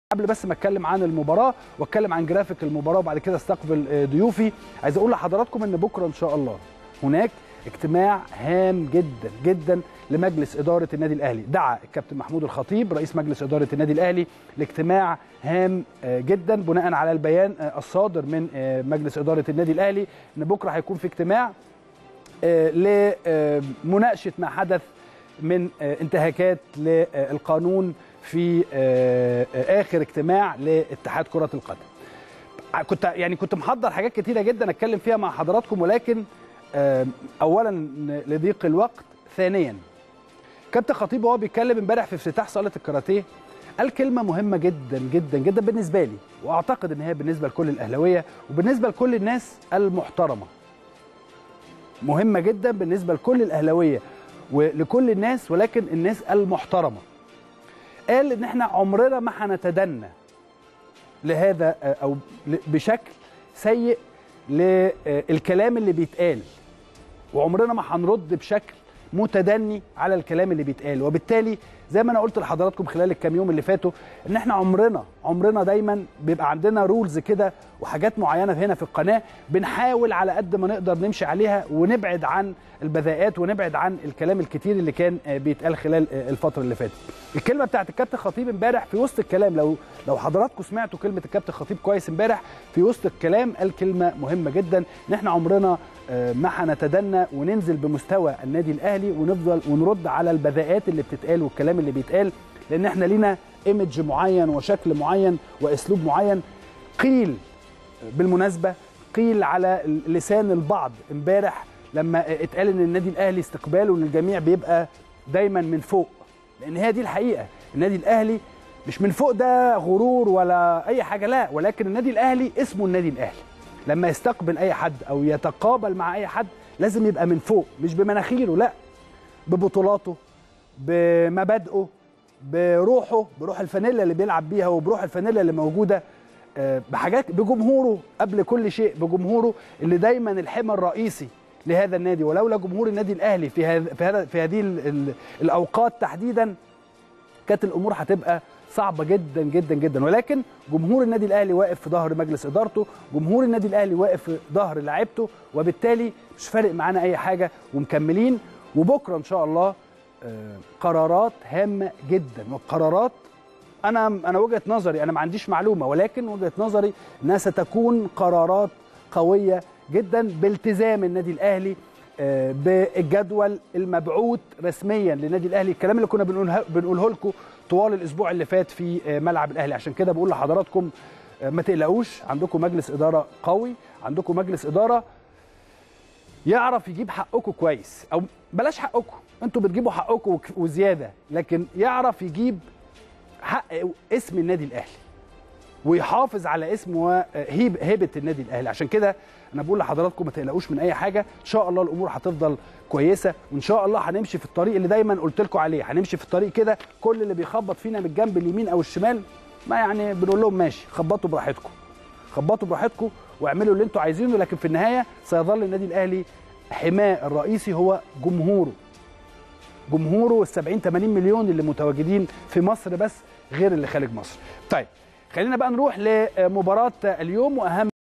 قبل بس ما اتكلم عن المباراه واتكلم عن جرافيك المباراه وبعد كده استقبل ضيوفي، عايز اقول لحضراتكم ان بكره ان شاء الله هناك اجتماع هام جدا جدا لمجلس اداره النادي الاهلي. دعا الكابتن محمود الخطيب رئيس مجلس اداره النادي الاهلي لاجتماع هام جدا بناء على البيان الصادر من مجلس اداره النادي الاهلي ان بكره هيكون في اجتماع لمناقشه ما حدث من انتهاكات للقانون في اخر اجتماع لاتحاد كره القدم. كنت محضر حاجات كتيره جدا اتكلم فيها مع حضراتكم، ولكن اولا لضيق الوقت، ثانيا كابتن خطيب وهو بيتكلم امبارح في افتتاح صاله الكاراتيه قال كلمه مهمه جدا جدا جدا بالنسبه لي، واعتقد ان هي بالنسبه لكل الاهلاويه وبالنسبه لكل الناس المحترمه. مهمه جدا بالنسبه لكل الاهلاويه ولكل الناس، ولكن الناس المحترمه. قال ان احنا عمرنا ما هنتدنى لهذا او بشكل سيء للكلام اللي بيتقال، وعمرنا ما هنرد بشكل متدني على الكلام اللي بيتقال. وبالتالي زي ما انا قلت لحضراتكم خلال الكام يوم اللي فاتوا ان احنا عمرنا دايما بيبقى عندنا رولز كده وحاجات معينه هنا في القناه بنحاول على قد ما نقدر نمشي عليها ونبعد عن البذاءات ونبعد عن الكلام الكتير اللي كان بيتقال خلال الفتره اللي فاتت. الكلمه بتاعت الكابتن خطيب امبارح في وسط الكلام، لو حضراتكم سمعتوا كلمه الكابتن خطيب كويس امبارح في وسط الكلام قال كلمه مهمه جدا ان احنا عمرنا ما هنتدنى وننزل بمستوى النادي الاهلي ونفضل ونرد على البذاءات اللي بتتقال والكلام اللي بيتقال، لان احنا لينا ايمج معين وشكل معين واسلوب معين. قيل بالمناسبه قيل على لسان البعض امبارح لما اتقال ان النادي الاهلي استقباله للجميع بيبقى دايما من فوق، لان هي دي الحقيقه. النادي الاهلي مش من فوق ده غرور ولا اي حاجه، لا، ولكن النادي الاهلي اسمه النادي الاهلي. لما يستقبل اي حد او يتقابل مع اي حد لازم يبقى من فوق، مش بمناخيره، لا، ببطولاته، بمبادئه، بروح الفانيلا اللي بيلعب بيها وبروح الفانيلا اللي موجوده، بحاجات، بجمهوره قبل كل شيء، بجمهوره اللي دايما الحمى الرئيسي لهذا النادي. ولولا جمهور النادي الاهلي في هذه الاوقات تحديدا كانت الامور هتبقى صعبه جدا جدا جدا، ولكن جمهور النادي الاهلي واقف في ظهر مجلس ادارته، جمهور النادي الاهلي واقف في ظهر لاعيبته، وبالتالي مش فارق معانا اي حاجه ومكملين. وبكره ان شاء الله قرارات هامه جدا، والقرارات انا وجهه نظري، انا ما عنديش معلومه، ولكن وجهه نظري انها ستكون قرارات قويه جدا بالتزام النادي الاهلي بالجدول المبعوث رسميا للنادي الاهلي، الكلام اللي كنا بنقوله لكم طوال الاسبوع اللي فات في ملعب الاهلي. عشان كده بقول لحضراتكم ما تقلقوش، عندكم مجلس اداره قوي، عندكم مجلس اداره يعرف يجيب حقكم كويس، او بلاش حقكم، انتوا بتجيبوا حقكم وزياده، لكن يعرف يجيب حق اسم النادي الاهلي ويحافظ على اسم وهيبه النادي الاهلي. عشان كده انا بقول لحضراتكم ما تقلقوش من اي حاجه، ان شاء الله الامور هتفضل كويسه، وان شاء الله هنمشي في الطريق اللي دايما قلت لكم عليه، هنمشي في الطريق كده. كل اللي بيخبط فينا من الجنب اليمين او الشمال ما يعني بنقول لهم ماشي، خبطوا براحتكم، خبطوا براحتكم واعملوا اللي انتوا عايزينه، لكن في النهايه سيظل النادي الاهلي حماه الرئيسي هو جمهوره ال70 80 مليون اللي متواجدين في مصر بس، غير اللي خارج مصر. طيب خلينا بقى نروح لمباراه اليوم واهم